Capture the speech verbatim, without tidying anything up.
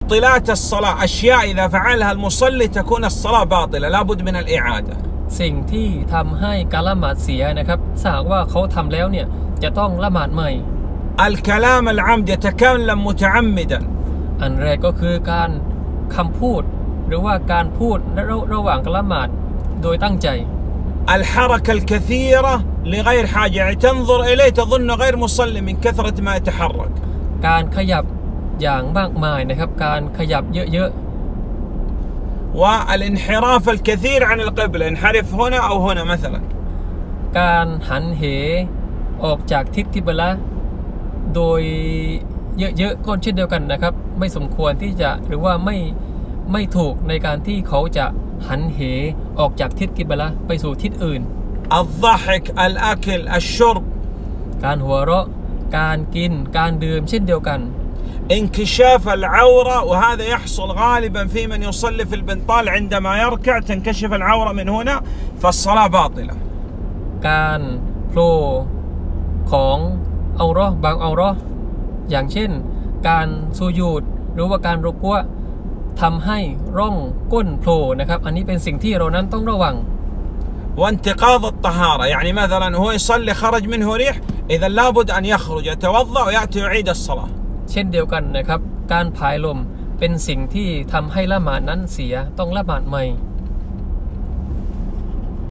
طلات الصلاة أشياء إذا فعلها المصلي تكون الصلاة باطلة لابد من الإعادة สิ่งที่ทำให้การละหมาดเสียนะครับถ้าหากว่าเขาทำแล้วเนี่ยจะต้องละหมาดใหม่ الكلام العمد يتكلم متعمدا อันแรกก็คือการคำพูดหรือว่าการพูดระหว่างการละหมาดโดยตั้งใจ الحركة الكثيرة لغير حاجة يعني تنظر إليه تظن غير مصلي من كثرة ما يتحرك การขยับอย่างมากมายนะครับการขยับเยอะๆ والانحراف الكثير عن القبلة انحرف هنا أو هنا مثلا การหันเหออกจากทิศกิบละโดยเยอะๆก็เช่นเดียวกันนะครับไม่สมควรที่จะหรือว่าไม่ไม่ถูกในการที่เขาจะหันเหออกจากทิศกิบละไปสู่ทิศอื่น الضحك الأكل الشرب การหัวเราะการกินการดื่มเช่นเดียวกัน انكشاف العورة وهذا يحصل غالبا في من يصلي في البنطال عندما يركع تنكشف العورة من هنا فالصلاة باطلة การโผล่ของเอาเราะห์บางเอาเราะห์อย่างเช่นการสุญูดหรือว่าการรุกัวะทำให้ร่องก้นโผล่นะครับอันนี้เป็นสิ่งที่เรานั้นต้องระวัง وانتقاض الطهارة يعني مثلا هو يصلي خرج منه ريح إذا لابد أن يخرج يتوضأ ويأتي يعيد الصلاة เช่นเดียวกันนะครับการผายลมเป็นสิ่งที่ทำให้ละหมาดนั้นเสียต้องละหมาดใหม่